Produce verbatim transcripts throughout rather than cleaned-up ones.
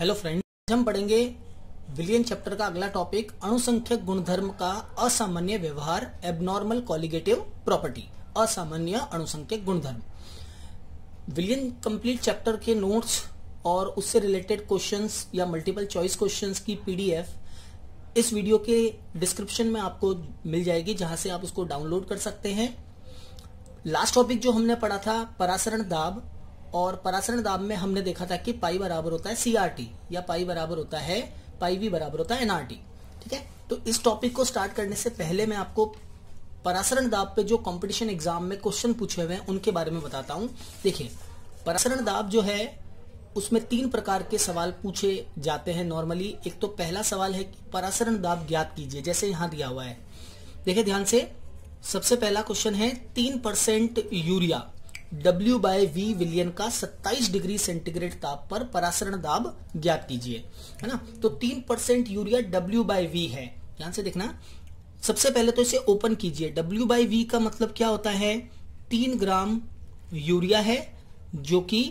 Hello friends, हम पढ़ेंगे विलियन chapter का अगला टॉपिक अणुसंख्यक गुणधर्म का असामान्य व्यवहार, एबनॉर्मल कॉलिगेटिव प्रॉपर्टी। असामान्य अणुसंख्यक गुणधर्म। विलियन कंप्लीट चैप्टर के नोट्स और उससे रिलेटेड क्वेश्चंस या मल्टीपल चॉइस क्वेश्चंस की पीडीएफ इस वीडियो के डिस्क्रिप्शन में आपको मिल जाएगी, जहां से आप उसको डाउनलोड कर सकते हैं। लास्ट टॉपिक जो हमने पढ़ा था परासरण दाब, और परासरण दाब में हमने देखा था कि पाई बराबर होता है सीआरटी या पाई बराबर होता है पाई वी बराबर होता है एनआरटी। ठीक है, तो इस टॉपिक को स्टार्ट करने से पहले मैं आपको परासरण दाब पे जो कंपटीशन एग्जाम में क्वेश्चन पूछे हुए हैं उनके बारे में बताता हूं। देखिए, परासरण दाब जो है उसमें तीन प्रकार के सवाल पूछे जाते हैं नॉर्मली। एक तो पहला सवाल है कि परासरण दाब ज्ञात कीजिए, जैसे यहां दिया हुआ है। देखिए ध्यान से, सबसे पहला क्वेश्चन है तीन percent urea W by V विलियन का सत्ताईस डिग्री सेंटीग्रेड ताप पर परासरण दाब ज्ञात कीजिए, है ना। तो तीन percent urea W by V है। ध्यान से देखना, सबसे पहले तो इसे ओपन कीजिए। W बाय वी का मतलब क्या होता है? तीन ग्राम यूरिया है जो कि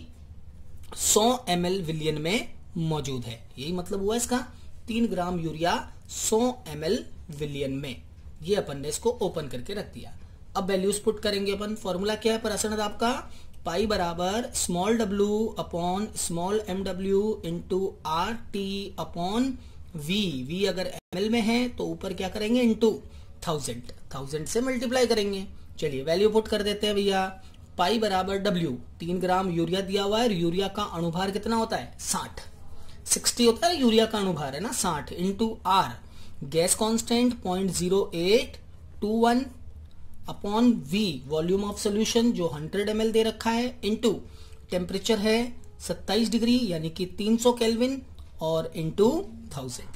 सौ एम एल विलियन में मौजूद है। यही मतलब हुआ इसका, तीन ग्राम यूरिया सौ एम एल विलियन में। ये अपन ने इसको ओपन करके रख दिया। अब वैल्यूज पुट करेंगे अपन। फॉर्मूला क्या है परासरण दाब का? पाई बराबर small W upon small M W into R T upon V. V अगर एमएल में है तो ऊपर क्या करेंगे? इंटू थाउजेंड, थाउजेंड से मल्टीप्लाई करेंगे। चलिए वैल्यू पुट कर देते हैं भैया। पाई बराबर डब्ल्यू, तीन ग्राम यूरिया दिया हुआ है। यूरिया का अणुभार कितना होता है? साठ। सिक्सटी होता है यूरिया का अणुभार, है ना, साठ। Into R, gas constant point zero eight two one upon V, volume of solution जो हंड्रेड एम एल दे रखा है, इंटू टेम्परेचर है सत्ताईस डिग्री यानी कि तीन सौ केल्विन, और इंटू थाउजेंड।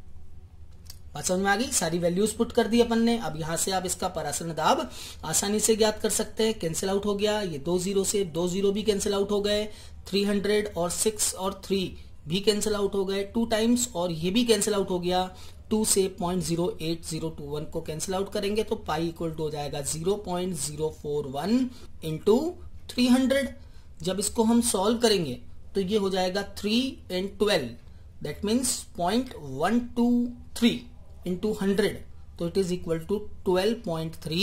बात समझ में आ गई? सारी वैल्यूज पुट कर दी अपन ने। अब यहां से आप इसका परासरण दाब आसानी से ज्ञात कर सकते हैं। कैंसिल आउट हो गया, ये दो जीरो से दो जीरो भी कैंसिल आउट हो गए। थ्री हंड्रेड और सिक्स और थ्री भी कैंसिल आउट हो गए टू टाइम्स, और ये भी कैंसिल आउट हो गया। टू से point zero eight zero two one को कैंसिल आउट करेंगे तो पाई इक्वल टू हो जाएगा zero point zero four one into three hundred. जब इसको हम सॉल्व करेंगे तो ये हो जाएगा three and twelve, that means point one two three into hundred, तो it is equal to twelve point three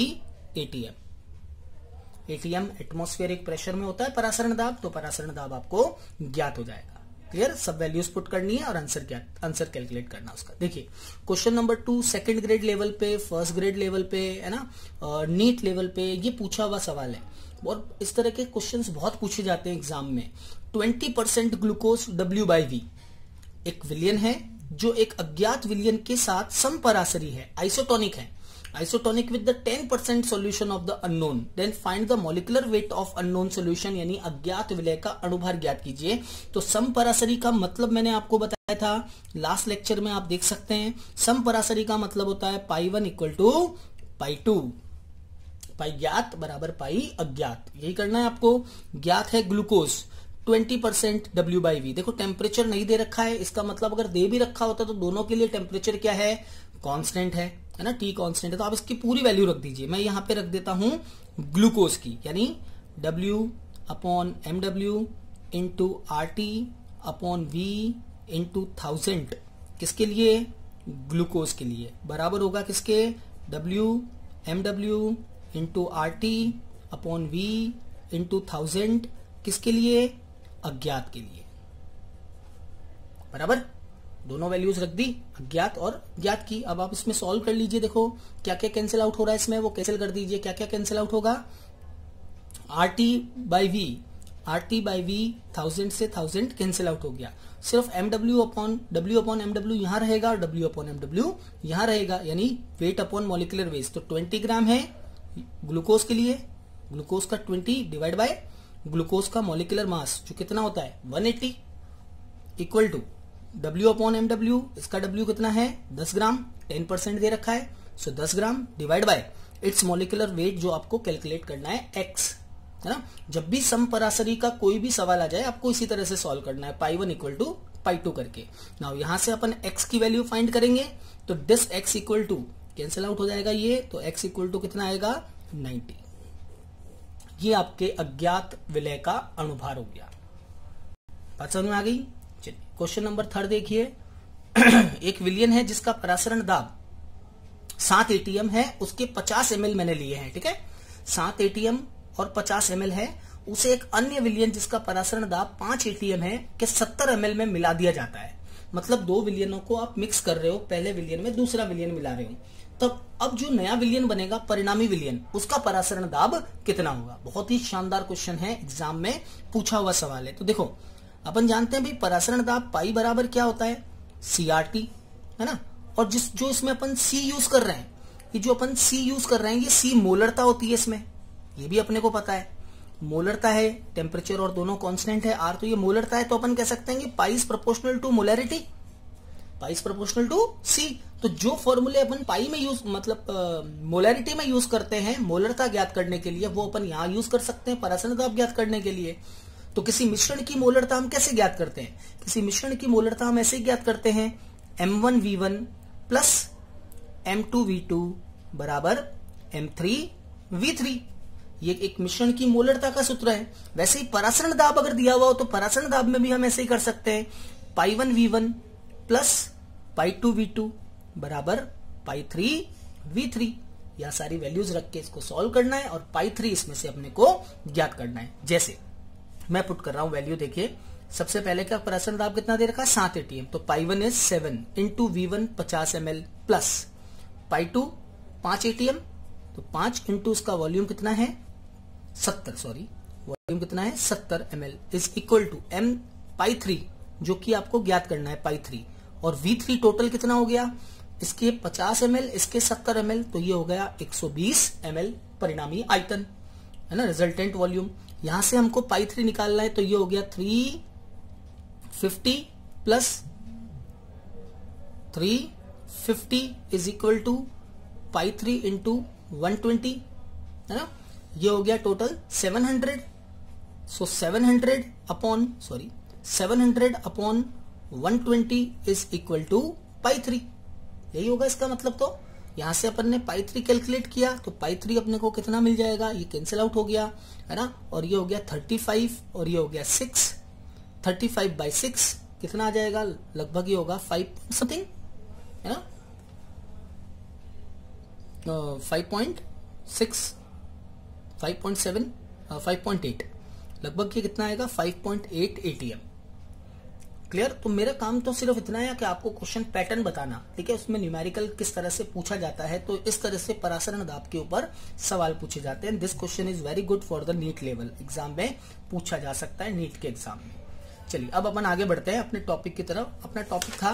ATM. ATM atmospheric pressure में होता है परासरण दाब, तो परासरण दाब आपको ज्ञात हो जाएगा। क्लियर? सब वैल्यूज पुट करनी है और आंसर क्या आंसर कैलकुलेट करना उसका। देखिए question number two second grade level पे, फर्स्ट ग्रेड लेवल पे, है ना, नीट लेवल पे ये पूछा हुआ सवाल है। और इस तरह के क्वेश्चंस बहुत पूछे जाते हैं एग्जाम में। Twenty percent glucose W by V एक विलियन है जो एक अज्ञात विलियन के साथ समपरासरी है, आइसोटोनिक है। Isotonic with the ten percent solution of the unknown, then find the molecular weight of unknown solution, यानी अज्ञात विलय का अणुभार ज्ञात कीजिए। तो समपरासरी का मतलब मैंने आपको बताया था लास्ट लेक्चर में, आप देख सकते हैं। समपरासरी का मतलब होता है pi one equal to pi two, pi ज्ञात बराबर पाई अज्ञात। यही करना है आपको। ज्ञात है glucose twenty percent W by V. देखो टेम्परेचर नहीं दे रखा है, इसका मतलब अगर दे भी रखा होता तो दोनों के लिए टेम्परेचर क्या है? कांस्टेंट है, है ना, टी कांस्टेंट है। तो आप इसकी पूरी वैल्यू रख दीजिए। मैं यहां पे रख देता हूं ग्लूकोज की, यानी W upon M W into R T upon V into thousand. किसके लिए? ग्लूकोज के लिए। बराबर होगा किसके? W M W into R T upon V into thousand. किसके लिए? अज्ञात के लिए। बराबर, दोनों वैल्यूज रख दी, अज्ञात और ज्ञात की। अब आप इसमें सॉल्व कर लीजिए। देखो क्या क्या कैंसिल आउट हो रहा है इसमें, वो कैंसिल कर दीजिए। क्या क्या कैंसिल आउट होगा? R T by V, R T by V thousand से थाउजेंड कैंसिल आउट हो गया। सिर्फ M W upon W upon M W यहां रहेगा और डब्ल्यू अपॉन एम डब्ल्यू यहां रहेगा, यानी वेट अपॉन मॉलिक्यूलर वेट। तो ट्वेंटी ग्राम है ग्लूकोज के लिए, ग्लूकोज का ट्वेंटी डिवाइड बाय ग्लूकोज का मॉलिक्यूलर मास जो कितना होता है one eighty, equal to W upon M W. इसका W कितना है? दस ग्राम, टेन परसेंट दे रखा है, सो दस gram divide by its molecular weight जो आपको कैलकुलेट करना है X, है ना। जब भी समपरासरी का कोई भी सवाल आ जाए आपको इसी तरह से सॉल्व करना है, pi one equal to pi two करके। नाउ यहां से अपन X की वैल्यू फाइंड करेंगे, तो this X equal to cancel out हो जाएगा ये, तो X इक्वल टू कितना आएगा? नाइन्टी। ये आपके अज्ञात विलय का अणुभार हो गया। बात समझ में आ गई? चलिए क्वेश्चन नंबर थर्ड देखिए। एक विलियन है जिसका परासरण दाब सात एटीएम है, उसके पचास एमएल मैंने लिए हैं, ठीक है। सात एटीएम और पचास एमएल है, उसे एक अन्य विलियन जिसका परासरण दाब पांच एटीएम है के सत्तर एमएल में मिला दिया जाता है। मतलब दो विलियनों को आप मिक्स कर रहे हो, पहले विलियन में दूसरा विलियन मिला रहे हो, तब अब जो नया विलियन बनेगा परिणामी विलियन, उसका परासरण दाब कितना होगा। बहुत ही शानदार क्वेश्चन है, एग्जाम में पूछा हुआ सवाल है। तो देखो अपन जानते हैं भाई परासरण दाब पाई बराबर क्या होता है, सीआरटी, है ना। और जिस जो इसमें अपन सी यूज कर रहे हैं, ये जो अपन सी यूज कर रहे हैं, ये सी मोलरता होती है इसमें, ये भी अपने को पता है। मोलरता है, टेम्परेचर और दोनों कांस्टेंट है, आर तो ये मोलरता है, तो अपन कह सकते हैं कि pi is proportional to molarity, pi is proportional to C. तो जो फॉर्मूले अपन पाई में यूज मतलब मोलैरिटी में यूज करते हैं मोलरता ज्ञात करने के लिए, वो अपन यहां यूज कर सकते हैं परासरण दाब ज्ञात करने के लिए। तो किसी मिश्रण की मोलरता हम कैसे ज्ञात करते हैं, किसी मिश्रण की मोलरता हम ऐसे ज्ञात करते हैं M one V one plus M two V two बराबर एम थ्री वी थ्री। ये एक मिश्रण की मोलरता का सूत्र है। वैसे ही परासरण दाब अगर दिया हुआ हो तो परासरण दाब में भी हम ऐसे ही कर सकते हैं, pi one V one plus pi two V two बराबर पाई थ्री वी थ्री। यह सारी वैल्यूज रख के इसको सॉल्व करना है और पाई थ्री इसमें से अपने को ज्ञात करना है। जैसे मैं पुट कर रहा हूं वैल्यू, देखिए सबसे पहले का परासरण दाब कितना दे रखा है, सात एटीएम, तो pi one is seven into V one पचास M L plus pi two पांच एटीएम, तो पांच इंटू उसका वॉल्यूम कितना है सत्तर, सॉरी वॉल्यूम कितना है सत्तर M L is equal to M pi three, जो कि आपको ज्ञात करना है पाई थ्री, और वी थ्री टोटल कितना हो गया, इसके पचास एम एल इसके सत्तर एम एल, तो ये हो गया एक सौ बीस एम एल परिणामी आयतन, है ना, रिजल्टेंट वॉल्यूम। यहां से हमको पाई थ्री निकालना है, तो ये हो गया three fifty plus three fifty is equal to pi three into one twenty, है ना, ये हो गया total seven hundred. So seven hundred upon sorry seven hundred upon one twenty is equal to pi three, यही होगा इसका मतलब। तो यहां से अपन ने पाई थ्री कैलकुलेट किया, तो पाई थ्री अपने को कितना मिल जाएगा, ये कैंसिल आउट हो गया, है ना, और ये हो गया थर्टी फाइव और ये हो गया six, thirty five by six कितना आ जाएगा, लगभग ये होगा फाइव समथिंग, है ना, five point six, five point seven, five point eight, लगभग ये कितना आएगा five point eight ATM. Clear. तो मेरा काम तो सिर्फ इतना है कि आपको क्वेश्चन पैटर्न बताना, ठीक है, उसमें न्यूमेरिकल किस तरह से पूछा जाता है, तो इस तरह से परासरण दाब के ऊपर सवाल पूछे जाते हैं। This question is very good for the NEET level, exam में पूछा जा सकता है नीट के एग्जाम में। चलिए अब अपन आगे बढ़ते हैं अपने टॉपिक की तरफ। अपना टॉपिक था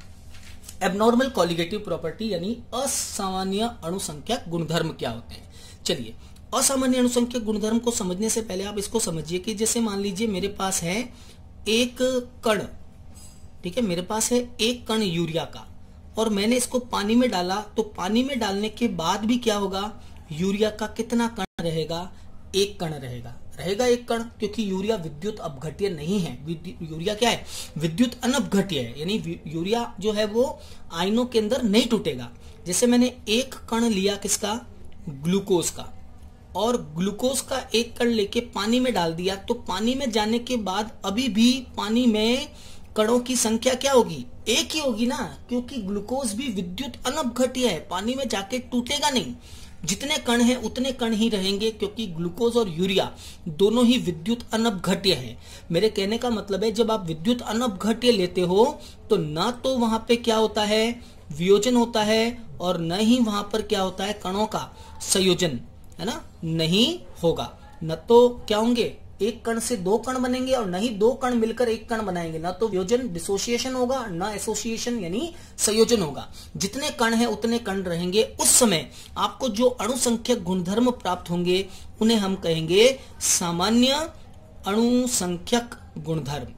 एबनॉर्मल कॉलिगेटिव प्रॉपर्टी, यानी असामान्य अणुसंख्यक गुणधर्म क्या होते हैं। चलिए असामान्य अणुसंख्यक गुणधर्म को समझने से पहले आप इसको समझिए कि जैसे मान लीजिए मेरे पास है एक कण, ठीक है, मेरे पास है एक कण यूरिया का, और मैंने इसको पानी में डाला, तो पानी में डालने के बाद भी क्या होगा, यूरिया का कितना कण रहेगा, एक कण रहेगा, रहेगा एक कण, क्योंकि यूरिया विद्युत अपघट्य नहीं है। यूरिया क्या है, विद्युत अनपघट्य है, यानी यूरिया जो है वो आयनों के अंदर नहीं टूटेगा। जैसे मैंने एक कण लिया किसका, ग्लूकोज का, और ग्लूकोज का एक कण लेके पानी में डाल दिया, तो पानी में जाने के बाद अभी भी पानी में कणों की संख्या क्या होगी, एक ही होगी ना, क्योंकि ग्लूकोज भी विद्युत अनपघट्य है, पानी में जाके टूटेगा नहीं। जितने कण हैं उतने कण ही रहेंगे, क्योंकि ग्लूकोज और यूरिया दोनों ही विद्युत अनपघट्य हैं। मेरे कहने का मतलब है जब आप विद्युत अनपघट्य लेते हो तो ना तो वहां पे क्या होता है, वियोजन होता है, और न ही वहां पर क्या होता है, कणों का संयोजन, है ना, नहीं होगा। न तो क्या होंगे, एक कण से दो कण बनेंगे, और न ही दो कण मिलकर एक कण बनाएंगे। न तो वियोजन डिसोसिएशन होगा, न एसोसिएशन यानी संयोजन होगा। जितने कण हैं उतने कण रहेंगे। उस समय आपको जो अणुसंख्यक गुणधर्म प्राप्त होंगे उन्हें हम कहेंगे सामान्य अणुसंख्यक गुणधर्म,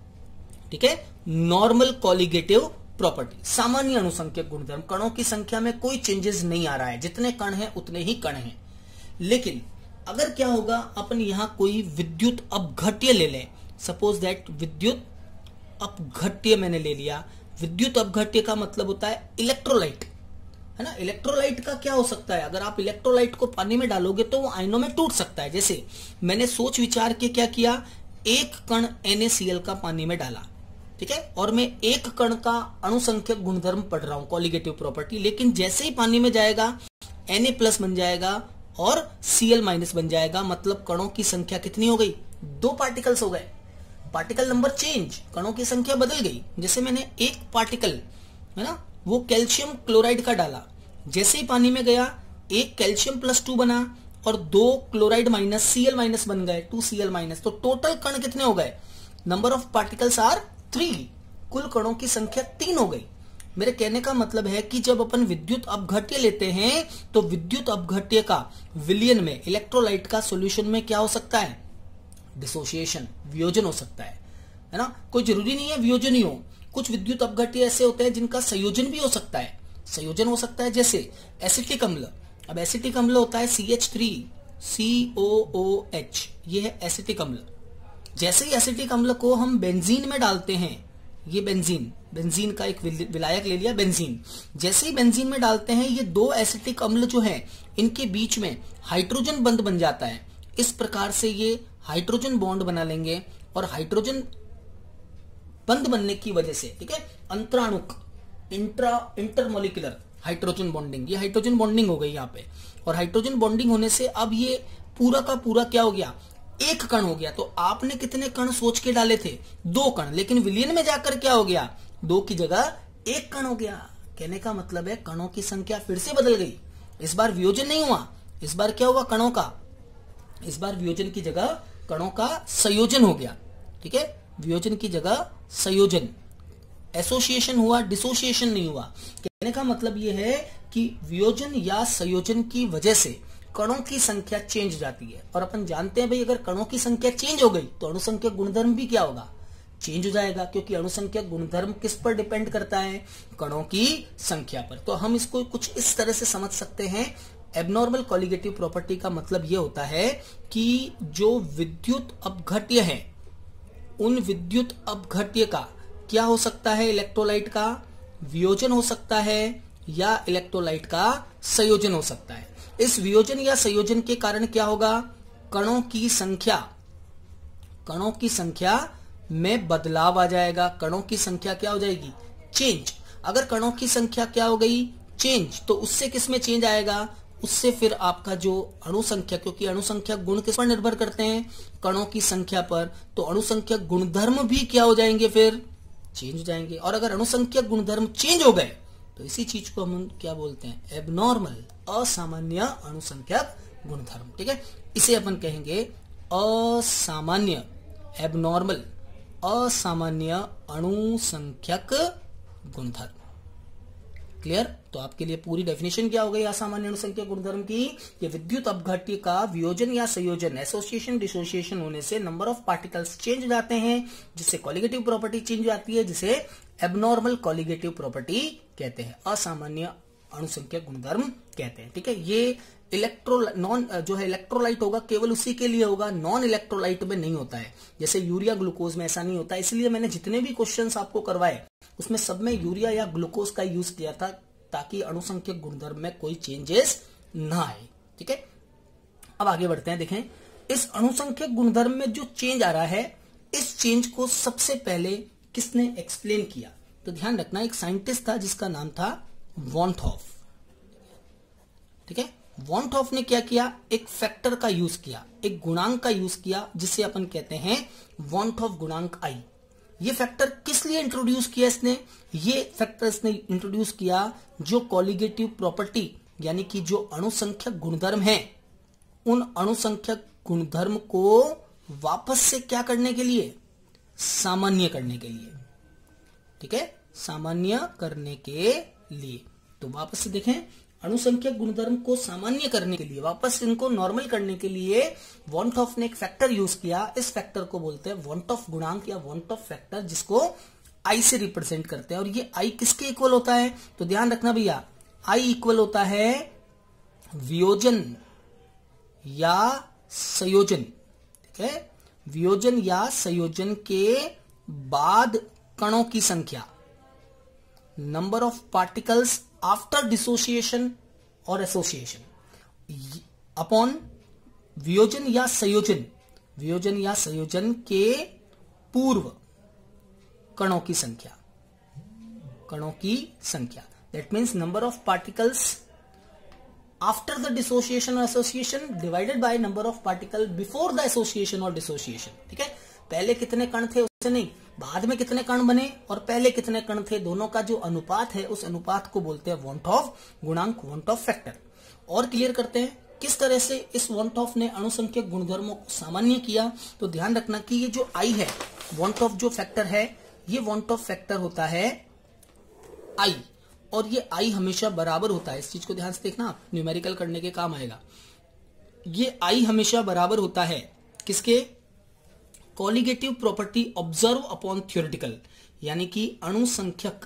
ठीक है, नॉर्मल कॉलिगेटिव प्रॉपर्टी। सामान्य अणुसंख्यक गुणधर्म, कणों की संख्या में कोई चेंजेस नहीं आ रहा है, जितने कण हैं उतने ही कण हैं। लेकिन अगर क्या होगा, अपन यहां कोई विद्युत अपघट्य ले लें, सपोज दैट विद्युत अपघट्य मैंने ले लिया। विद्युत अपघट्य का मतलब होता है इलेक्ट्रोलाइट, है ना। इलेक्ट्रोलाइट का क्या हो सकता है, अगर आप इलेक्ट्रोलाइट को पानी में डालोगे तो वो आयनों में टूट सकता है। जैसे मैंने सोच विचार के क्या किया, एक कण एन ए सी एल का पानी में डाला, ठीक है, और मैं एक कण का अणुसंख्यक गुणधर्म पढ़ रहा हूं, कॉलिगेटिव प्रॉपर्टी, लेकिन जैसे ही पानी में जाएगा Na प्लस बन जाएगा और Cl माइनस बन जाएगा, मतलब कणों की संख्या कितनी हो गई, दो पार्टिकल्स हो गए, पार्टिकल नंबर चेंज, कणों की संख्या बदल गई। जैसे मैंने एक पार्टिकल है ना वो कैल्शियम क्लोराइड का डाला, जैसे ही पानी में गया एक कैल्शियम प्लस टू बना और दो क्लोराइड माइनस Cl माइनस बन गए, टू Cl माइनस, तो टोटल कण कितने हो गए, number of particles are three, कुल कणों की संख्या तीन हो गई। मेरे कहने का मतलब है कि जब अपन विद्युत अपघट्य लेते हैं तो विद्युत अपघट्य का विलयन में इलेक्ट्रोलाइट का सॉल्यूशन में क्या हो सकता है, डिसोसिएशन, वियोजन हो सकता है, है ना। कोई जरूरी नहीं है वियोजन ही हो, कुछ विद्युत अपघट्य ऐसे होते हैं जिनका संयोजन भी हो सकता है, संयोजन हो सकता है, जैसे एसिटिक अम्ल। अब एसिटिक अम्ल होता है C H three C O O H, ये है एसिटिक अम्ल। जैसे ही एसिटिक अम्ल को हम बेंजीन में डालते हैं, ये बेंजीन, बेंजीन का एक विलायक ले लिया बेंजीन, जैसे ही बेंजीन में डालते हैं ये दो एसिटिक अम्ल जो हैं इनके बीच में हाइड्रोजन बंध बन जाता है। इस प्रकार से ये हाइड्रोजन बॉन्ड बना लेंगे और हाइड्रोजन बंध बनने की वजह से, ठीक है, अंतराणुक इंट्रा इंटरमोलिकुलर हाइड्रोजन बॉन्डिंग, ये हाइड्रोजन बॉन्डिंग हो गई यहाँ पे, और हाइड्रोजन बॉन्डिंग होने से अब ये पूरा का पूरा क्या हो गया, एक कण हो गया। तो आपने कितने कण सोच के डाले थे, दो कण, लेकिन विलयन में जाकर क्या हो गया, दो की जगह एक कण हो गया। कहने का मतलब है कणों की संख्या फिर से बदल गई, इस बार वियोजन नहीं हुआ, इस बार क्या हुआ कणों का, इस बार वियोजन की जगह कणों का संयोजन हो गया, ठीक है, वियोजन की जगह संयोजन, एसोसिएशन हुआ, डिसोसिएशन नहीं हुआ। कहने का मतलब यह है कि वियोजन या संयोजन की वजह से कणों की संख्या चेंज हो जाती है, और अपन जानते हैं भाई अगर कणों की संख्या चेंज हो गई तो अणुसंख्यक गुणधर्म भी क्या होगा, चेंज हो जाएगा, क्योंकि अणुसंख्यक गुणधर्म किस पर डिपेंड करता है, कणों की संख्या पर। तो हम इसको कुछ इस तरह से समझ सकते हैं, एबनॉर्मल कॉलिगेटिव प्रॉपर्टी का मतलब यह होता है कि जो विद्युत अपघट्य है उन विद्युत अपघट्य का क्या हो सकता है, इलेक्ट्रोलाइट का वियोजन हो सकता है या इलेक्ट्रोलाइट का संयोजन हो सकता है। इस वियोजन या संयोजन के कारण क्या होगा, कणों की संख्या, कणों की संख्या में बदलाव आ जाएगा, कणों की संख्या क्या हो जाएगी, चेंज। अगर कणों की संख्या क्या हो गई, चेंज, तो उससे किस में चेंज आएगा, उससे फिर आपका जो अणुसंख्या, क्योंकि अणुसंख्या गुण किस पर निर्भर करते हैं, कणों की संख्या पर, तो अणुसंख्या गुणधर्म भी क्या हो जाएंगे, फिर चेंज हो जाएंगे। और अगर अणुसंख्या गुणधर्म चेंज हो गए तो इसी चीज को हम क्या बोलते हैं, एबनॉर्मल, असामान्य अणुसंख्यक गुणधर्म, ठीक है। इसे अपन कहेंगे असामान्य, एबनॉर्मल, असामान्य अणुसंख्यक गुणधर्म। क्लियर। तो आपके लिए पूरी डेफिनेशन क्या हो गई असामान्य अणुसंख्यक गुणधर्म की, ये विद्युत अपघट्य का वियोजन या संयोजन, एसोसिएशन डिसोसिएशन होने से नंबर ऑफ पार्टिकल्स चेंज हो जाते हैं, जिससे कॉलिगेटिव प्रॉपर्टी चेंज हो जाती है, जिसे एबनॉर्मल कॉलिगेटिव प्रॉपर्टी कहते हैं, असामान्य अणुसंख्यक गुणधर्म कहते हैं, ठीक है। ये इलेक्ट्रो नॉन जो है इलेक्ट्रोलाइट होगा केवल उसी के लिए होगा, नॉन इलेक्ट्रोलाइट में नहीं होता है, जैसे यूरिया ग्लूकोज में ऐसा नहीं होता। इसलिए मैंने जितने भी क्वेश्चंस आपको करवाए उसमें सब में यूरिया या ग्लूकोज का यूज किया था, ताकि अणुसंख्यक गुणधर्म में कोई चेंजेस ना आए, ठीक है। अब आगे बढ़ते हैं, देखें इस अणुसंख्यक गुणधर्म में जो चेंज आ रहा है, इस चेंज को सबसे पहले किसने एक्सप्लेन किया, तो ध्यान रखना एक साइंटिस्ट था जिसका नाम था वॉन थॉफ, ठीक है। वॉन थॉफ ने क्या किया, एक फैक्टर का यूज किया, एक गुणांक का यूज किया, जिसे अपन कहते हैं वॉन थॉफ गुणांक आई। ये फैक्टर किस लिए इंट्रोड्यूस किया इसने, ये फैक्टर इसने इंट्रोड्यूस किया जो कॉलिगेटिव प्रॉपर्टी यानी कि जो अणुसंख्यक गुणधर्म है, उन अणुसंख्यक गुणधर्म को वापस से क्या करने के लिए, सामान्य करने के लिए, ठीक है, सामान्य करने के लिए। तो वापस से देखें, अणुसंख्यक गुणधर्म को सामान्य करने के लिए, वापस इनको नॉर्मल करने के लिए वॉन थॉफ ने एक फैक्टर यूज किया। इस फैक्टर को बोलते हैं वॉन थॉफ गुणांक या वॉन थॉफ फैक्टर, जिसको आई से रिप्रेजेंट करते हैं। और ये आई किसके इक्वल होता है, तो ध्यान रखना भैया, आई इक्वल होता है वियोजन या संयोजन, ठीक है, वियोजन या संयोजन के बाद कणों की संख्या, number of particles after dissociation और एसोसिएशन, अपॉन वियोजन या संयोजन, वियोजन या संयोजन के पूर्व कणों की संख्या, कणों की संख्या। That means number of particles after the dissociation और association divided by number of particle before the association और डिसोसिएशन। ठीक है, पहले कितने कण थे उससे नहीं, बाद में कितने कण बने और पहले कितने कण थे, दोनों का जो अनुपात है उस अनुपात को बोलते हैं वॉन्ट ऑफ गुणांक, वॉन्ट ऑफ फैक्टर। और क्लियर करते हैं किस तरह से इस वॉन्ट ऑफ ने अणुसंख्यक गुणधर्मों को सामान्य किया। तो ध्यान रखना कि ये जो आई है, वॉन्ट ऑफ जो फैक्टर है, ये वॉन्ट ऑफ फैक्टर होता है आई, और ये आई हमेशा बराबर होता है। इस चीज को ध्यान से देखना, आप न्यूमेरिकल करने के काम आएगा। ये आई हमेशा बराबर होता है किसके, colligative property observe upon theoretical, यानी कि अणुसंख्यक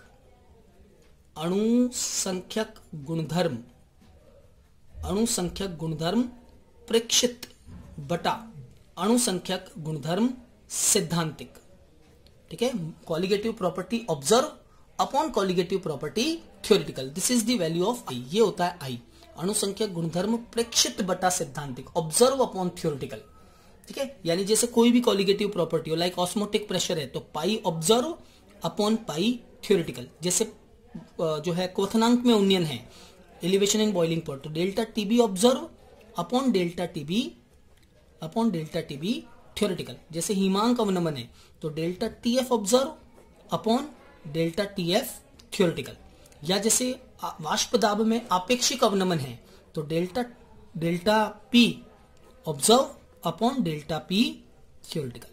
अणुसंख्यक गुणधर्म अणुसंख्यक गुणधर्म प्रेक्षित बटा अणुसंख्यक गुणधर्म सिद्धांतिक। ठीक है, colligative property observe upon colligative property theoretical, this is the value of I. ये होता है आई, अणुसंख्यक गुणधर्म प्रेक्षित बटा सिद्धांतिक, ऑब्जर्व अपॉन थ्योरेटिकल। ठीक है, यानी जैसे कोई भी कॉलिगेटिव प्रॉपर्टी हो, लाइक ऑस्मोटिक प्रेशर है तो pi observe upon pi theoretical. जैसे जो है क्वथनांक में उन्नयन है, एलिवेशन इन बॉइलिंग पॉइंट, तो delta TB observe upon delta TB upon delta TB theoretical. जैसे हिमांक अवनमन है तो delta TF observe upon delta TF theoretical. या जैसे वाष्प दाब में आपेक्षिक अवनमन है तो delta delta P observe upon delta P theoretical.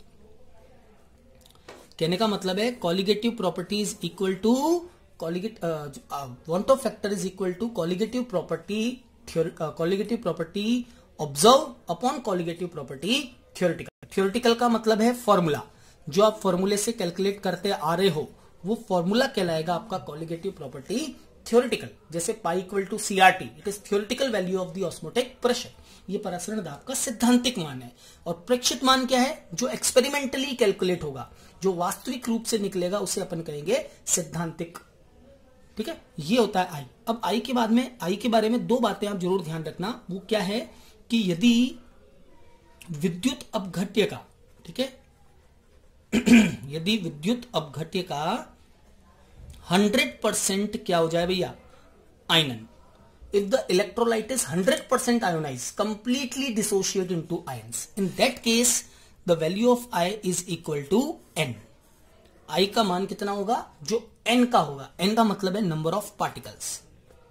कहने का मतलब है colligative property is equal to colligate van't Hoff factor is equal to colligative property colligative property observe upon colligative property theoretical. Theoretical का मतलब है फॉर्मूला, जो आप फॉर्मूले से कैलकुलेट करते आ रहे हो वो फॉर्मूला कहलाएगा आपका कॉलिगेटिव प्रॉपर्टी थ्योरेटिकल। जैसे pi equal to C R T, it is theoretical value of the osmotic pressure, ये परासरण दाब का सिद्धांतिक मान है। और प्रेक्षित मान क्या है, जो एक्सपेरिमेंटली कैलकुलेट होगा, जो वास्तविक रूप से निकलेगा उसे अपन कहेंगे सिद्धांतिक। ठीक है, ये होता है आई। अब आई के बाद में आई के बारे में दो बातें आप जरूर ध्यान रखना, वो क्या है कि यदि विद्युत अपघट्य का, ठीक है यदि विद्युत अपघट्य का हंड्रेड परसेंट क्या हो जाए भैया, आयनन, if the electrolyte is one hundred percent ionized, completely dissociate into ions, in that case the value of I is equal to n। I का मान कितना होगा, जो n का होगा, n का मतलब है number of particles,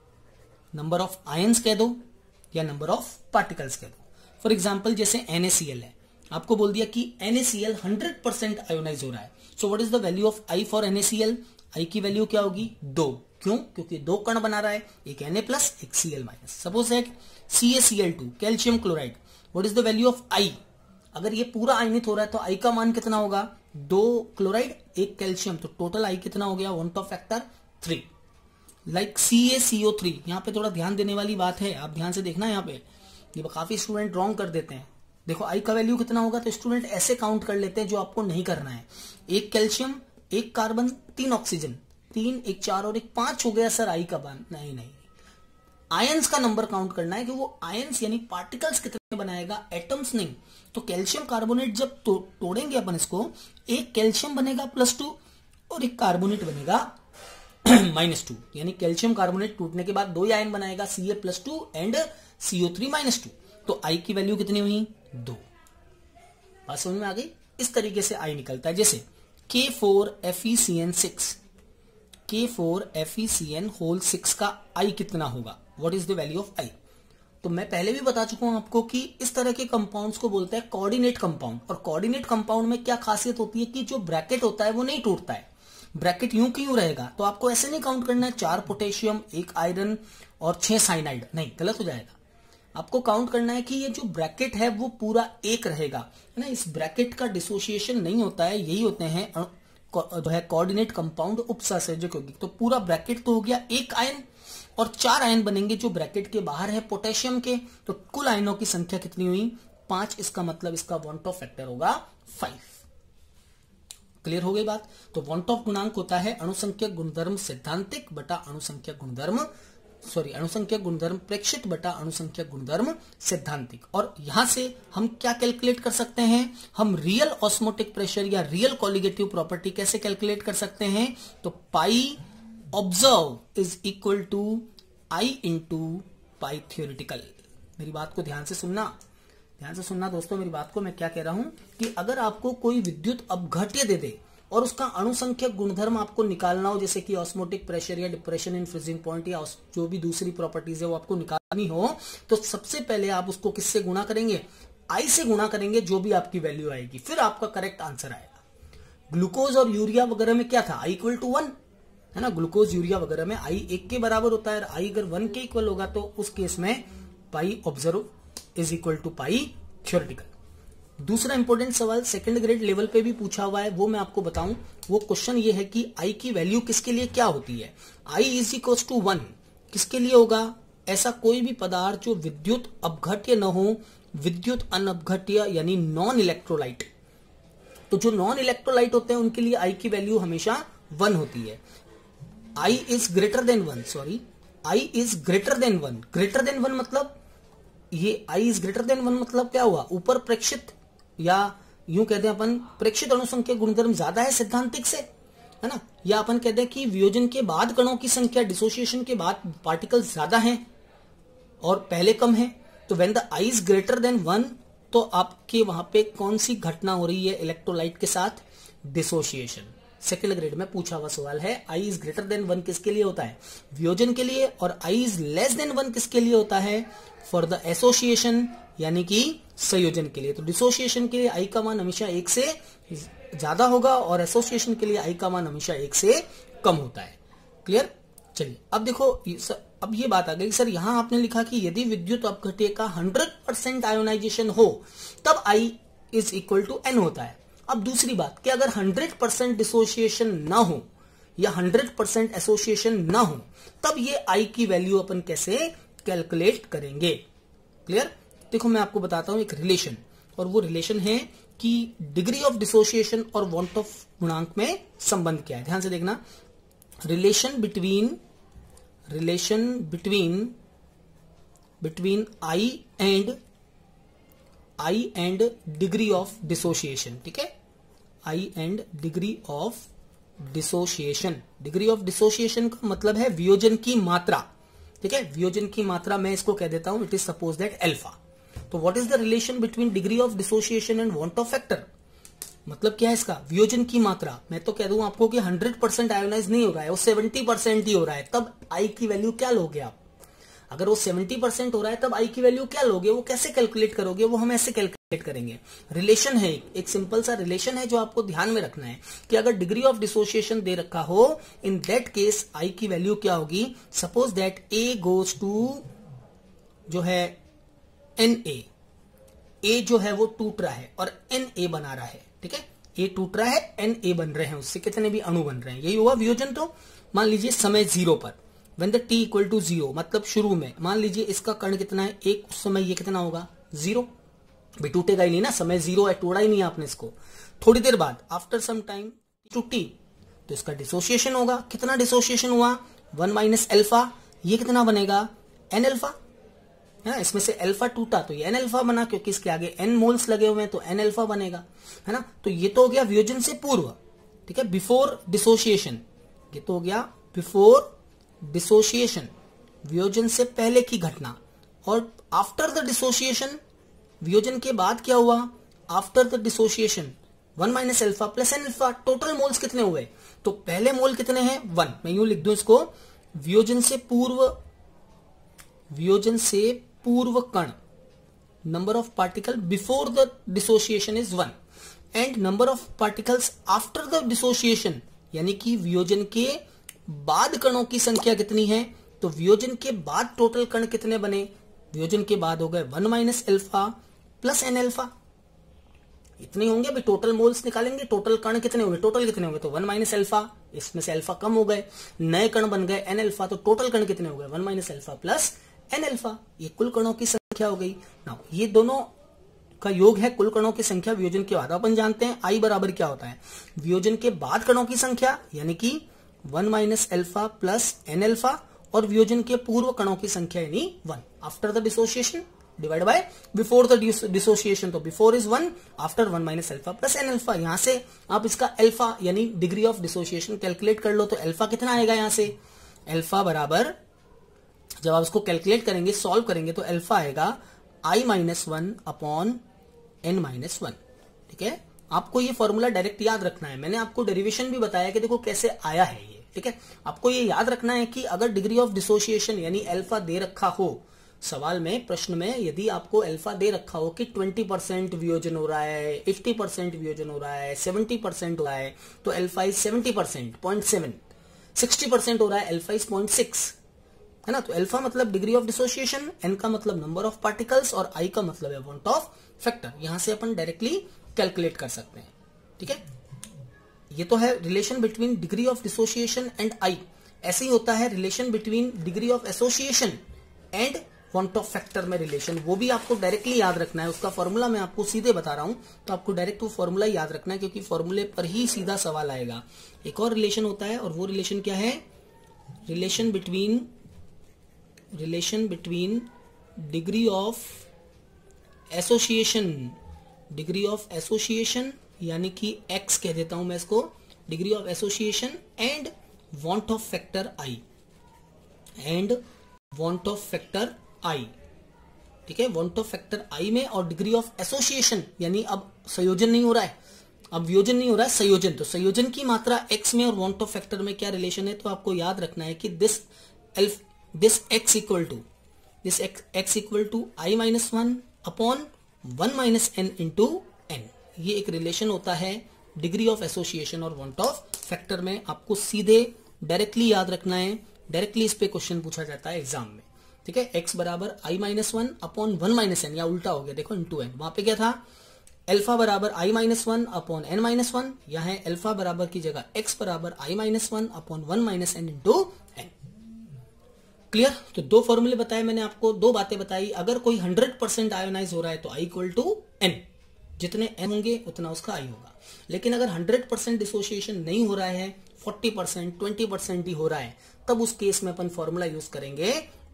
number of ions कह दो या नंबर ऑफ पार्टिकल्स कह दो। फॉर एग्जाम्पल जैसे NaCl है, आपको बोल दिया कि NaCl हंड्रेड परसेंट आयोनाइज हो रहा है, so what is the value of I for NaCl, I की वैल्यू क्या होगी, दो। क्यों, क्योंकि दो कण बना रहा है, एक Na प्लस एक Cl माइनस। सपोज है CaCl2 calcium chloride, what is the value of I, अगर ये पूरा आयनित हो रहा है तो I का मान कितना होगा, दो क्लोराइड एक कैल्शियम, तो टोटल I कितना हो गया, van't Hoff factor three. Like CaCO3, यहाँ पे थोड़ा ध्यान देने वाली बात है, आप ध्यान से देखना यहाँ पे, ये काफी स्टूडेंट रॉन्ग कर देते हैं। देखो I का वैल्यू कितना होगा, तो स्टूडेंट ऐसे काउंट कर लेते हैं जो आपको नहीं करना है, एक कैल्शियम एक कार्बन तीन ऑक्सीजन, तीन एक चार और एक पांच हो गया सर I का मान, नहीं नहीं, आयंस का नंबर काउंट करना है कि वो आयंस यानी पार्टिकल्स कितने बनाएगा, एटम्स नहीं। तो कैल्शियम कार्बोनेट जब तो, तोड़ेंगे अपन इसको, एक कैल्शियम बनेगा प्लस टू और एक कार्बोनेट बनेगा माइनस टू, यानी कैल्शियम कार्बोनेट टूटने के बाद दो ही आयन बनाएगा, C A plus two and C O three minus two. तो आई की वैल्यू कितनी हुई, दो। बात समझ में आ गई, इस तरीके से आई निकलता है। जैसे K four F E C N six, K four F E C N whole six का आई कितना होगा, what is the value of I. तो मैं पहले भी बता चुका हूं आपको कि इस तरह के कंपाउंड्स को बोलते हैं कोऑर्डिनेट कंपाउंड। और कोऑर्डिनेट कंपाउंड में क्या खासियत होती है कि जो ब्रैकेट होता है वो नहीं टूटता है, ब्रैकेट यूं की यूं रहेगा। तो आपको ऐसे नहीं काउंट करना है चार पोटेशियम एक आयरन और छह साइनाइड, नहीं, गलत हो जाएगा। आपको काउंट करना है कि ये जो ब्रैकेट है वो पूरा एक रहेगा, है ना। इस ब्रैकेट का डिसोसिएशन नहीं होता है, यही होते हैं जो है कोऑर्डिनेट कंपाउंड उपसंयोजक यौगिक। तो पूरा ब्रैकेट तो हो गया एक आयन और चार आयन बनेंगे जो ब्रैकेट के बाहर है पोटेशियम के, तो कुल आयनों की संख्या कितनी हुई, पांच। इसका मतलब इसका वॉन्ट ऑफ फैक्टर होगा फाइव। क्लियर हो गई बात। तो वॉन्ट ऑफ गुणांक होता है अणुसंख्यक गुणधर्म सिद्धांतिक बटा अणुसंख्यक गुणधर्म सॉरी अणुसंख्यक गुणधर्म प्रेक्षित बटा अणुसंख्यक गुणधर्म सैद्धांतिक। और यहां से हम क्या कैलकुलेट कर सकते हैं, हम रियल ऑस्मोटिक प्रेशर या रियल कॉलिगेटिव प्रॉपर्टी कैसे कैलकुलेट कर सकते हैं, तो pi observe is equal to I into pi theoretical. मेरी बात को ध्यान से सुनना, ध्यान से सुनना दोस्तों मेरी बात को। मैं क्या कह रहा हूं कि अगर आपको कोई विद्युत अपघट्य दे दे और उसका अणुसंख्यक गुणधर्म आपको निकालना हो, जैसे कि ऑस्मोटिक प्रेशर या डिप्रेशन इन फ्रीजिंग पॉइंट या जो भी दूसरी प्रॉपर्टीज है वो आपको निकालनी हो, तो सबसे पहले आप उसको किससे गुणा करेंगे, आई से गुणा करेंगे, जो भी आपकी वैल्यू आएगी, फिर आपका करेक्ट आंसर आएगा। ग्लूकोज और यूरिया वगैरह में क्या था, आई इक्वल टू वन है ना, ग्लूकोज यूरिया वगैरह में आई एक के बराबर होता है, आई अगर वन के इक्वल होगा तो उस केस में pi observe is equal to pi theoretical. दूसरा इंपॉर्टेंट सवाल सेकंड ग्रेड लेवल पे भी पूछा हुआ है, वो मैं आपको बताऊं। वो क्वेश्चन ये है कि आई की वैल्यू किसके लिए क्या होती है, I is equal to one किसके लिए होगा, ऐसा कोई भी पदार्थ जो विद्युत अपघट्य न हो, विद्युत अनअपघट्य यानी नॉन इलेक्ट्रोलाइट। तो जो नॉन इलेक्ट्रोलाइट होते हैं उनके लिए आई की वैल्यू हमेशा वन होती है। I is greater than one, sorry I is greater than one, greater than one मतलब ये I is greater than one मतलब क्या हुआ, ऊपर प्रेक्षित या यूं कहते हैं अपन प्रेक्षित अणुसंख्यक गुणधर्म ज्यादा है सैद्धांतिक से, है ना, या अपन कहते हैं कि वियोजन के बाद कणों की संख्या डिसोसिएशन के बाद पार्टिकल्स ज्यादा हैं और पहले कम है। तो when the I is greater than one तो आपके वहां पे कौन सी घटना हो रही है इलेक्ट्रोलाइट के साथ, डिसोसिएशन। सेकेंड ग्रेड में पूछा हुआ सवाल है, I is greater than one किसके लिए होता है, वियोजन के लिए, और I is less than one किसके लिए होता है, फॉर द एसोसिएशन यानी कि संयोजन के लिए। तो डिसोसिएशन के लिए आई का मान हमेशा एक से ज्यादा होगा और एसोसिएशन के लिए आई का मान हमेशा एक से कम होता है। क्लियर। चलिए अब देखो, अब ये बात आ गई सर, यहां आपने लिखा कि यदि विद्युत अपघट्य का हंड्रेड परसेंट आयोनाइजेशन हो तब I is equal to N होता है। अब दूसरी बात कि अगर हंड्रेड परसेंट डिसोसिएशन ना हो या हंड्रेड परसेंट एसोसिएशन ना हो तब ये आई की वैल्यू अपन कैसे कैलकुलेट करेंगे। क्लियर। देखो मैं आपको बताता हूं एक रिलेशन, और वो रिलेशन है कि डिग्री ऑफ डिसोसिएशन और वांट ऑफ गुणांक में संबंध क्या है। ध्यान से देखना, relation between relation between between I and I and degree of dissociation. ठीक है, I and degree of dissociation. Degree of dissociation का मतलब है वियोजन की मात्रा। ठीक है, वियोजन की मात्रा मैं इसको कह देता हूं, it is suppose that alpha. तो what is the relation between degree of dissociation and van't Hoff factor, मतलब क्या है इसका, वियोजन की मात्रा। मैं तो कह दूं आपको कि हंड्रेड परसेंट आयोनाइज नहीं हो रहा है, वो सेवेंटी परसेंट ही हो रहा है, तब आई की वैल्यू क्या लोगे आप। अगर वो सेवेंटी परसेंट हो रहा है तब आई की वैल्यू क्या लोगे, वो कैसे कैलकुलेट करोगे, वो हम ऐसे कैलकुलेट करेंगे। रिलेशन है, एक सिंपल सा रिलेशन है जो आपको ध्यान में रखना है कि अगर डिग्री ऑफ डिसोसिएशन दे रखा हो, इन दैट केस आई की वैल्यू क्या होगी, suppose that A goes to जो है एन ए, ए जो है वो टूट रहा है और एन ए बना रहा है। ठीक है, ए टूट रहा है, एन ए बन रहे हैं, उससे कितने भी अणु बन रहे हैं, यही हुआ वियोजन। तो मान लीजिए समय जीरो पर, when the t equal to zero, मतलब शुरू में मान लीजिए इसका कण कितना है एक, उस समय ये कितना होगा जीरो, भी टूटेगा ही नहीं ना, समय जीरो है, तोड़ा ही नहीं आपने इसको। थोड़ी देर बाद after some time to T, तो इसका डिसोसिएशन होगा, कितना डिसोसिएशन हुआ, वन माइनस एल्फा, ये कितना बनेगा एन एल्फा, है ना, इसमें से एल्फा टूटा तो ये एन एल्फा बना, क्योंकि इसके आगे एन मोल्स लगे हुए हैं तो एन एल्फा बनेगा, है ना। तो ये तो हो गया वियोजन से पूर्व, ठीक है, बिफोर डिसोसिएशन, ये तो हो गया बिफोर डिसोसिएशन, वियोजन से पहले की घटना। और आफ्टर द डिसोसिएशन, वियोजन के बाद क्या हुआ, after the dissociation one minus alpha plus N alpha, total moles कितने हुए, तो पहले मोल कितने हैं वन, मैं यूं लिख दूं इसको, वियोजन से पूर्व, वियोजन से पूर्व कण, number of particle before the dissociation is one, and number of particles after the dissociation, यानी कि वियोजन के बाद कणों की संख्या कितनी है, तो वियोजन के बाद टोटल कण कितने बने, वियोजन के बाद हो गए one minus alpha plus N alpha, इतने होंगे भाई, टोटल मोल्स निकालेंगे, टोटल कण कितने होंगे, टोटल कितने होंगे, तो वन माइनस एल्फा, इसमें से एल्फा कम हो गए, नए कण बन गए एन एल्फा, तो टोटल कण कितने हो गए one minus alpha plus N alpha, ये कुल कणों की संख्या हो गई। नाउ ये दोनों का योग है कुल कणों की संख्या वियोजन के बाद। अपन जानते हैं आई बराबर क्या होता है, वियोजन के बाद कणों की संख्या, यानी कि one minus alpha plus N alpha, और वियोजन के पूर्व कणों की संख्या यानी one. After the dissociation divide by before the dissociation, तो before is one, after one minus alpha plus N alpha. यहां से आप इसका अल्फा यानी डिग्री ऑफ डिसोसिएशन कैलकुलेट कर लो, तो अल्फा कितना आएगा यहां से, अल्फा बराबर जब आप इसको कैलकुलेट करेंगे सॉल्व करेंगे तो अल्फा आएगा I minus one upon N minus one. ठीक है, आपको ये फॉर्मूला डायरेक्ट याद रखना है। मैंने आपको डेरिवेशन भी बताया कि देखो कैसे आया है ये। ठीक है, आपको ये याद रखना है कि अगर डिग्री ऑफ डिसोसिएशन यानी अल्फा दे रखा हो सवाल में, प्रश्न में यदि आपको अल्फा दे रखा हो कि ट्वेंटी परसेंट वियोजन हो रहा है, फिफ्टी परसेंट वियोजन हो रहा है, सेवेंटी परसेंट हो रहा है, तो alpha is seventy percent point seven, sixty percent हो रहा है अल्फा इज पॉइंट सिक्स, है ना। तो अल्फा मतलब डिग्री ऑफ डिसोसिएशन, एन का मतलब नंबर ऑफ पार्टिकल्स और आई का मतलब है वांट ऑफ फैक्टर। यहां से अपन डायरेक्टली कैलकुलेट कर सकते हैं। ठीक है, ये तो है relation between degree of dissociation and I. ऐसे ही होता है relation between degree of association and van't Hoff factor में रिलेशन, वो भी आपको डायरेक्टली याद रखना है। उसका फॉर्मूला मैं आपको सीधे बता रहा हूं, तो आपको डायरेक्ट वो फॉर्मूला याद रखना है क्योंकि फॉर्मूले पर ही सीधा सवाल आएगा। एक और रिलेशन होता है और वो रिलेशन क्या है, relation between relation between degree of association, degree of association यानी कि एक्स कह देता हूं मैं इसको, degree of association and van't Hoff factor I, and van't Hoff factor I. ठीक है, वांट ऑफ फैक्टर आई में और डिग्री ऑफ एसोसिएशन यानी अब संयोजन नहीं हो रहा है, अब वियोजन नहीं हो रहा है, संयोजन। तो संयोजन की मात्रा एक्स में और वांट ऑफ फैक्टर में क्या रिलेशन है, तो आपको याद रखना है कि this alpha this X equal to this X equal to I minus one upon one minus N into N. ये एक रिलेशन होता है डिग्री ऑफ एसोसिएशन और वांट ऑफ फैक्टर में। आपको सीधे डायरेक्टली याद रखना है, डायरेक्टली इस पे क्वेश्चन पूछा जाता है एग्जाम में। ठीक है, एक्स बराबर I minus one upon one minus N, या उल्टा हो गया देखो इंटू एन। वहां पे क्या था, अल्फा बराबर I minus one upon N minus one, यहां है अल्फा बराबर की जगह एक्स बराबर I minus one upon one minus N into N. Clear. तो दो फॉर्मूले बताए मैंने आपको, दो बातें बताई। अगर कोई हंड्रेड परसेंट आयोनाइज हो रहा है तो आई इक्वल टू एन, जितने एन होंगे उतना उसका आई होगा। लेकिन अगर हंड्रेड परसेंट डिसोसिएशन नहीं हो रहा है, फोर्टी परसेंट ट्वेंटी परसेंट ही हो रहा है, तब उस केस में अपन फॉर्मूला यूज करेंगे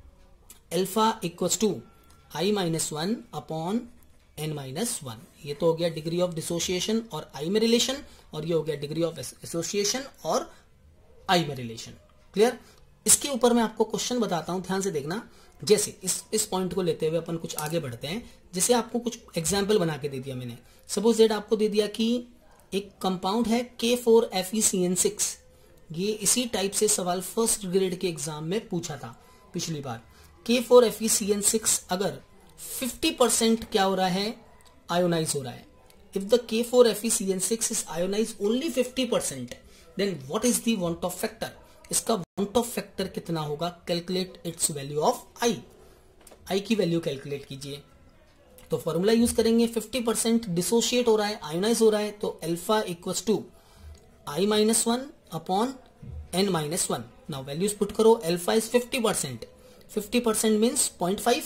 alpha equals to I minus one upon N minus one. ये तो हो गया डिग्री ऑफ डिसोसिएशन और आई में रिलेशन, और ये हो गया डिग्री ऑफ एसोसिएशन और आई में रिलेशन। क्लियर। इसके ऊपर मैं आपको क्वेश्चन बताता हूं, ध्यान से देखना। जैसे इस इस पॉइंट को लेते हुए अपन कुछ आगे बढ़ते हैं। जैसे आपको कुछ एग्जाम्पल बना के दे दिया मैंने। सपोज दैट आपको दे दिया कि एक कंपाउंड है K four F E C N six. ये इसी टाइप से सवाल फर्स्ट ग्रेड के एग्जाम में पूछा था पिछली बार। K four F E C N six अगर फिफ्टी परसेंट क्या हो रहा है, आयोनाइज हो रहा है। If the K four F E C N six is ionize only fifty percent, then what is the van't Hoff factor. इसका van't Hoff factor कितना होगा, calculate its value of I. I की वैल्यू calculate कीजिए। तो formula use करेंगे, fifty percent dissociate हो रहा है, आयोनाइज हो रहा है, तो alpha equals to I minus one upon N minus one. Now values put करो। Alpha is fifty percent, fifty percent means point five.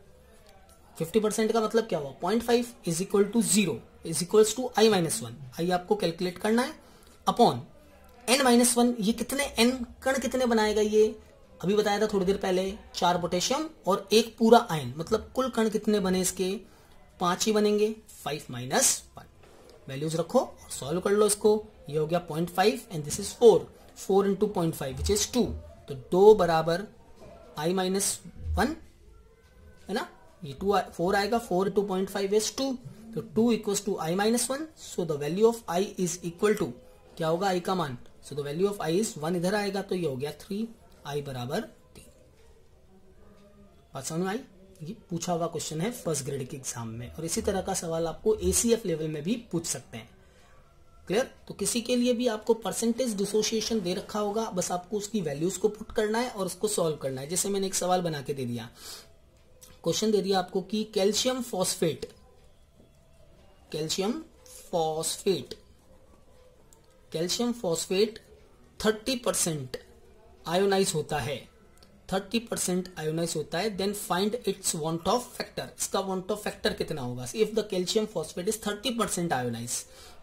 Fifty percent का मतलब क्या हुआ, point five is equal to zero is equals to I minus one. I आपको calculate करना है upon N minus one. ये कितने एन कण कितने बनाएगा, ये अभी बताया था थोड़ी देर पहले, चार पोटेशियम और एक पूरा आयन, मतलब कुल कण कितने बने इसके, पांच ही बनेंगे। फाइव माइनस वन वैल्यूज रखो और सॉल्व कर लो इसको। ये हो गया point five and this is four, four into point five which is two. तो दो बराबर आई माइनस वन है ना, ये टू फोर आएगा, four into point five is two, तो two equals to I minus one. So the value of I is equal to, क्या होगा आई का मान, so the value of I is one, इधर आएगा तो ये हो गया थ्री, आई बराबर तीन। बात समझ में आई। ये पूछा हुआ क्वेश्चन है फर्स्ट ग्रेड के एग्जाम में, और इसी तरह का सवाल आपको एसीएफ लेवल में भी पूछ सकते हैं। क्लियर। तो किसी के लिए भी आपको परसेंटेज डिसोसिएशन दे रखा होगा, बस आपको उसकी वैल्यूज को पुट करना है और उसको सॉल्व करना है। जैसे मैंने एक सवाल बना के दे दिया, क्वेश्चन दे दिया आपको कि calcium phosphate calcium phosphate calcium phosphate thirty percent ionize होता है, थर्टी परसेंट आयोनाइज होता है, then find its van't Hoff factor. इसका वांट ऑफ फैक्टर कितना होगा if the calcium phosphate is thirty percent ionize. ठीक है,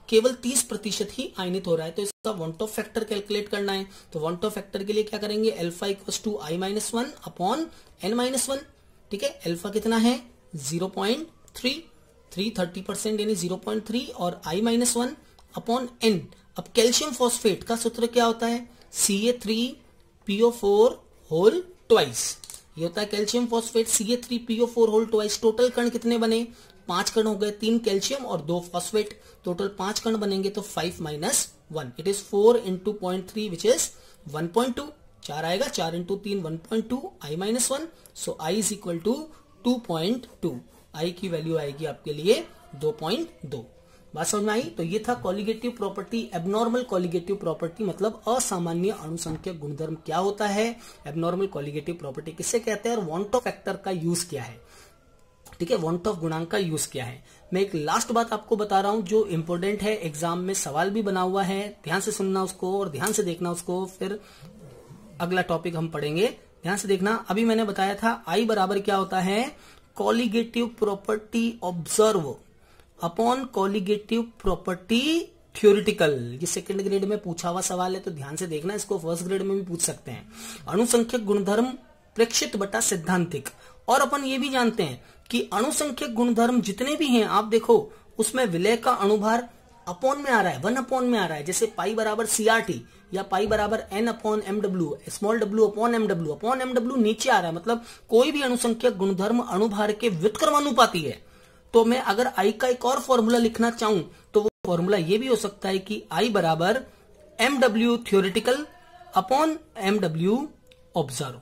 केवल तीस प्रतिशत ही आयनित हो रहा है, तो इसका वॉन्ट ऑफ फैक्टर कैलकुलेट करना है। तो वॉन्ट ऑफ फैक्टर के लिए क्या करेंगे, alpha equal to I minus one upon N minus one. ठीक है, एल्फा कितना है zero point three, three thirty percent यानी जीरो पॉइंट थ्री, और i minus one upon n. अब कैल्शियम फॉस्फेट का सूत्र क्या होता है, c a three p o four whole twice. ये होता है calcium phosphate, c a three p o four whole twice. Total कण कितने बने, पांच कण हो गए, तीन कैल्शियम और दो फॉस्फेट, टोटल पांच कण बनेंगे, तो five minus one, it is four into point three which is one point two. चार आएगा, चार इंटू तीन one point two, I minus one, so i is equal to two point two. I की value आएगी आपके लिए दो point दो। बात समझ में आई। तो ये था colligative property. Abnormal colligative property मतलब असामान्य अणुसंख्यक गुणधर्म क्या होता है, एबनॉर्मल कॉलिगेटिव प्रॉपर्टी किसे कहते हैं, और वॉन्ट ऑफ फैक्टर का यूज क्या है। ठीक है, वॉन्ट ऑफ गुणांक का यूज क्या है। मैं एक लास्ट बात आपको बता रहा हूं जो इंपॉर्टेंट है, एग्जाम में सवाल भी बना हुआ है, ध्यान से सुनना उसको और ध्यान से देखना उसको, फिर अगला टॉपिक हम पढ़ेंगे, ध्यान से देखना। अभी मैंने बताया था आई बराबर क्या होता है, colligative property observe upon colligative property theoretical. ये सेकंड ग्रेड में पूछा हुआ सवाल है, तो ध्यान से देखना, इसको फर्स्ट ग्रेड में भी पूछ सकते हैं। अणुसंख्यक गुणधर्म प्रेक्षित बटा सिद्धांतिक। और अपन ये भी जानते हैं कि अणुसंख्यक गुणधर्म जितने भी हैं, आप देखो उसमें विलय का अणुभार अपॉन में आ रहा है, वन अपॉन में आ रहा है। जैसे पाई बराबर सी आर टी या पाई बराबर N upon M W, small W upon M W, upon M W नीचे आ रहा है। मतलब कोई भी अणुसंख्यक गुणधर्म अणुभार के व्युत्क्रमानुपाती है। तो मैं अगर आई का एक और फॉर्मूला लिखना चाहूं तो वो फॉर्मूला ये भी हो सकता है कि आई बराबर M W theoretical upon M W observe,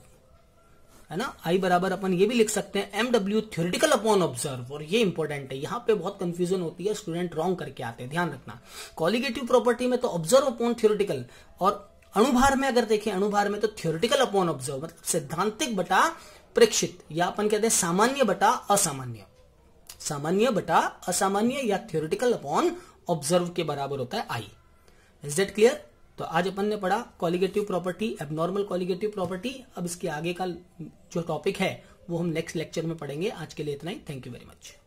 है ना। आई बराबर अपन ये भी लिख सकते हैं m W theoretical upon observe. और ये इंपॉर्टेंट है, यहाँ पे बहुत कंफ्यूजन होती है, स्टूडेंट रॉन्ग करके आते हैं, ध्यान रखना। कॉलिगेटिव प्रॉपर्टी में तो ऑब्जर्व अपॉन थ्योरेटिकल, और अणुभार में अगर देखें, अणुभार में तो थ्योरेटिकल अपॉन ऑब्जर्व, मतलब सिद्धांतिक बटा प्रेक्षित, या अपन कहते हैं सामान्य बटा असामान्य, सामान्य बटा असामान्य या थ्योरेटिकल अपॉन ऑब्जर्व के बराबर होता है आई। Is that clear. तो आज अपन ने पढ़ा colligative property, abnormal colligative property. अब इसके आगे का जो टॉपिक है वो हम नेक्स्ट लेक्चर में पढ़ेंगे। आज के लिए इतना ही, थैंक यू वेरी मच।